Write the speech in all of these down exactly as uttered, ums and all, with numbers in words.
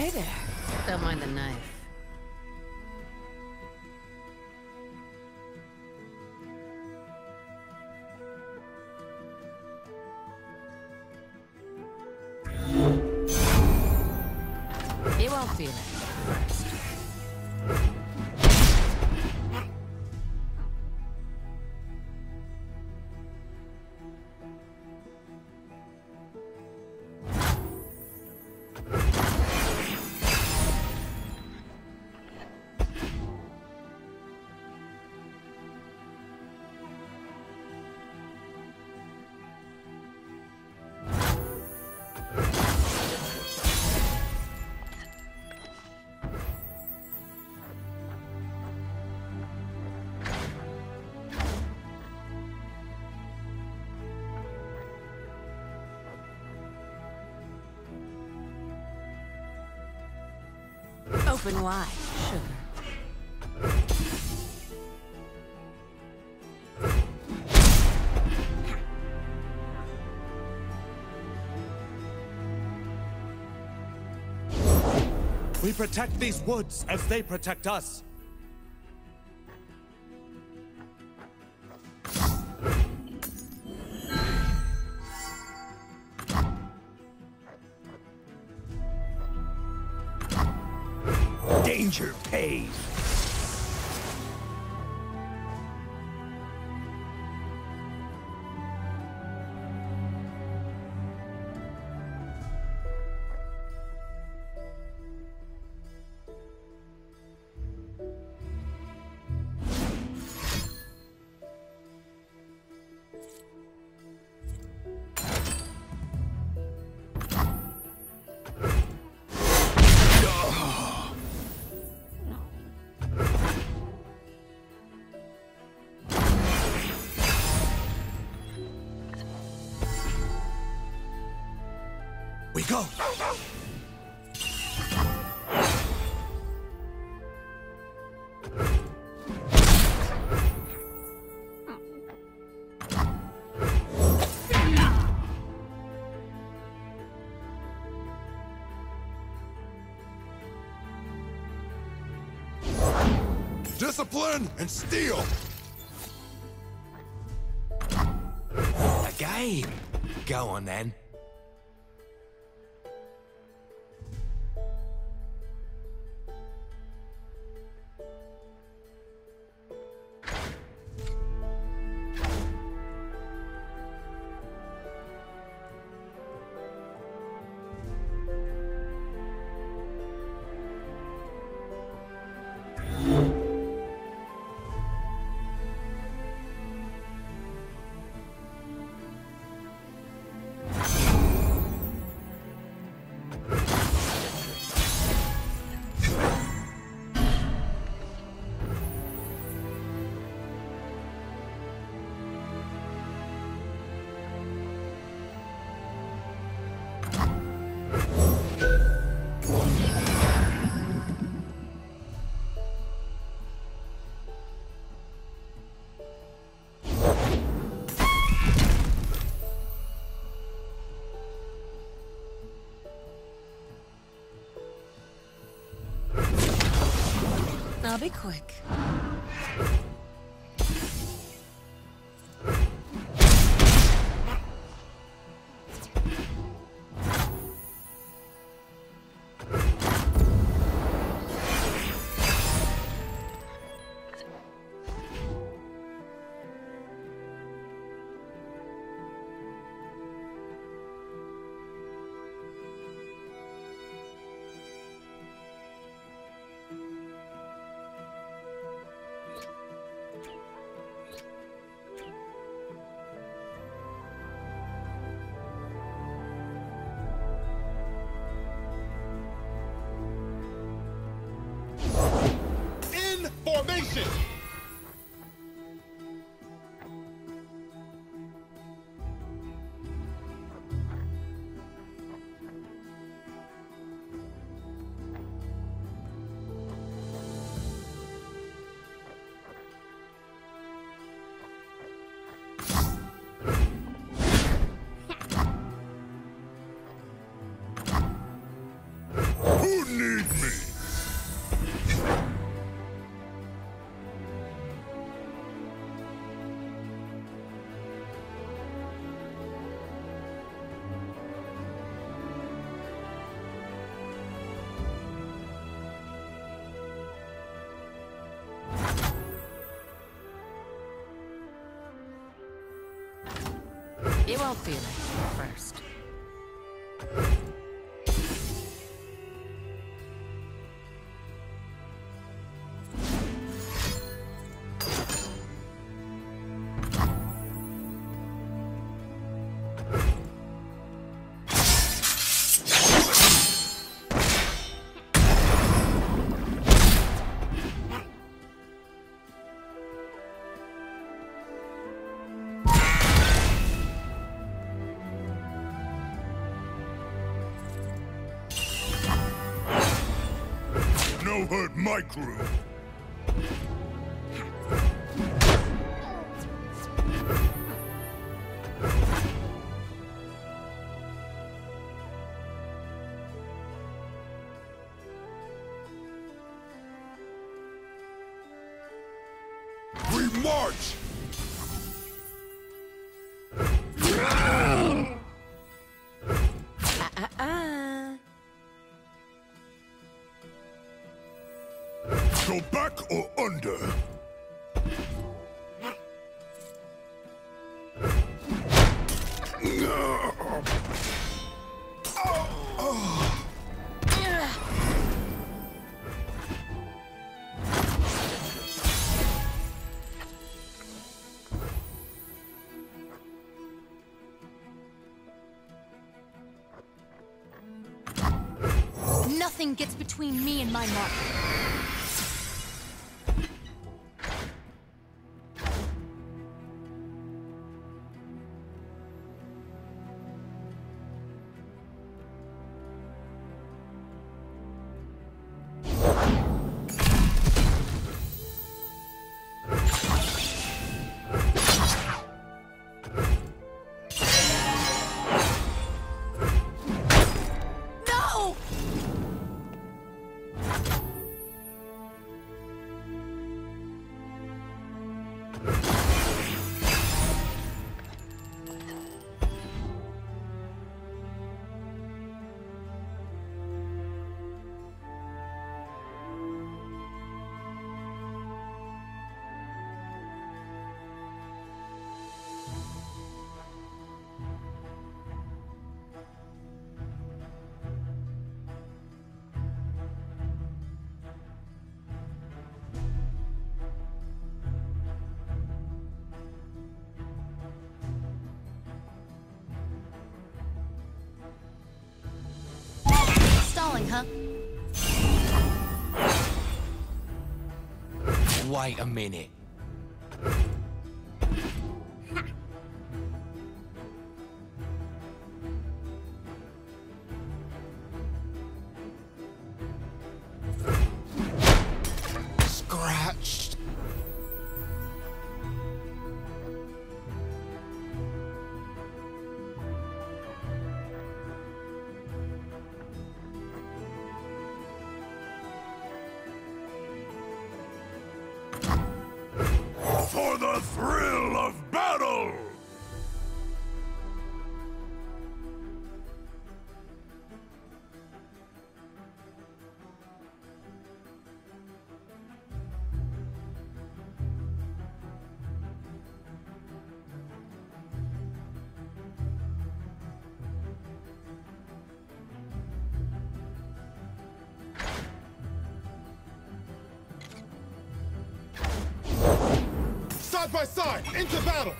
Hey there. Don't mind the knife. You won't feel it first. Open wide, sugar. We protect these woods as they protect us. Danger pays. We go! Discipline and steel! A game! Go on then. I'll be quick. Formation! Who won't feel it first. No hurt my crew. We march! Uh-uh-uh. Go back or under. Nothing gets between me and my mark. Stalling, huh? Wait a minute. Scratched. For the thrill of battle! Side by side, into battle!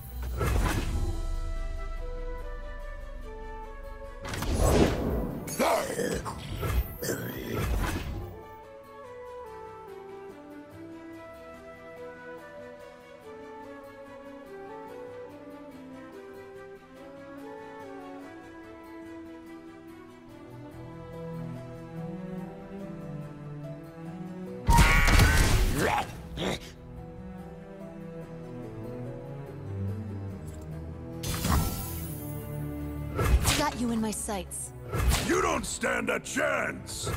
Got you in my sights. You don't stand a chance!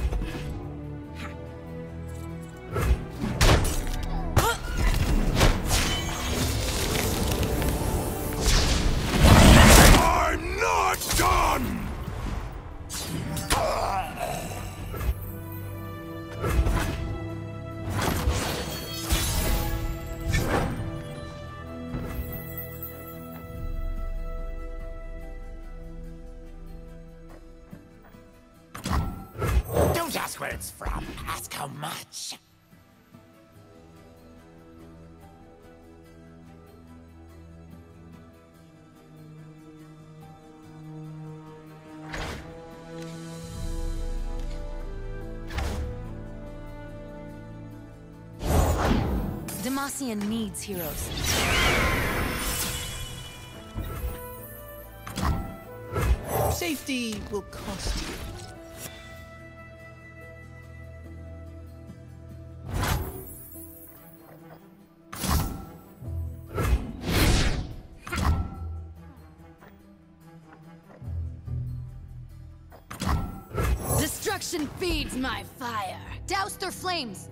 I'm not done! ask where it's from. Ask how much. Demacian needs heroes. Safety will cost you. Destruction feeds my fire. Douse their flames.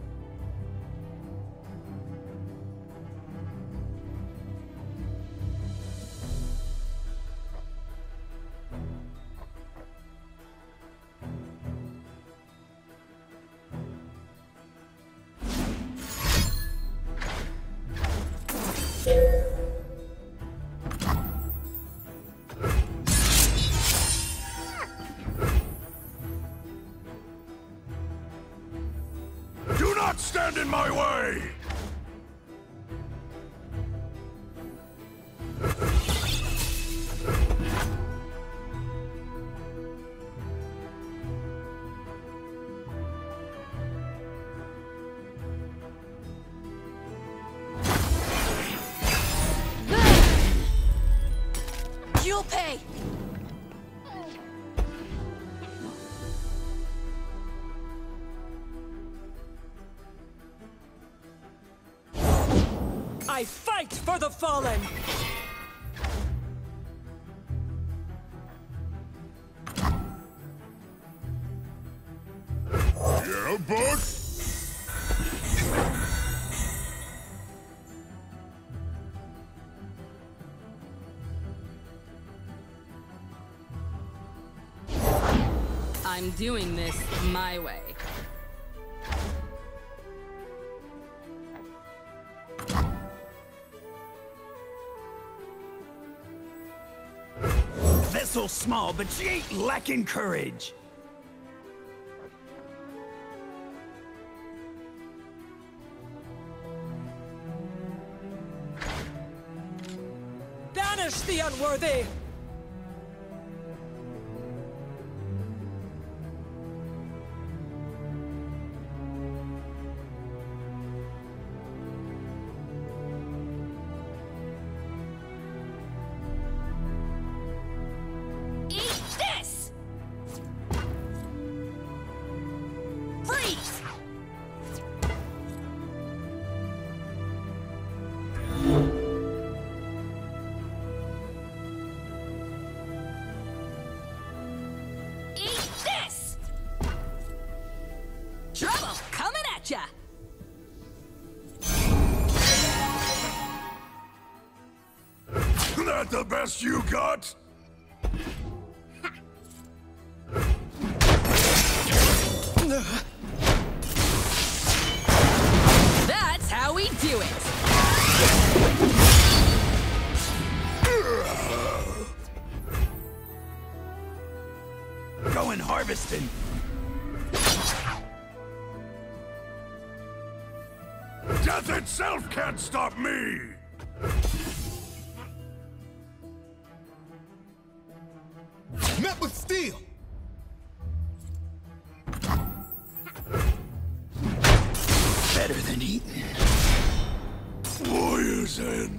Do not stand in my way! You'll pay! I fight for the fallen! Yeah, bud? I'm doing this my way. Vessel small, but she ain't lacking courage. Banish the unworthy! Eat this! Freeze! Eat this! Trouble coming at ya! That the best you got? That's how we do it! Going harvesting. Death itself can't stop me! Met with steel! Better than eating. Warrior's End.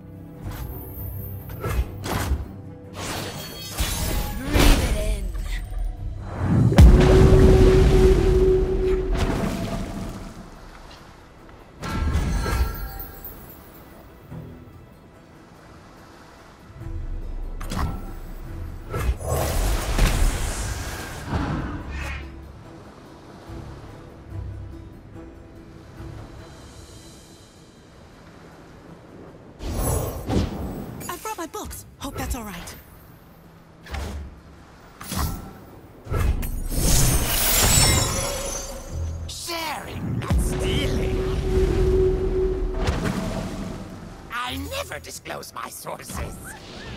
Breathe it in. I brought my books. Hope that's all right. Sharing, not stealing. I never disclose my sources.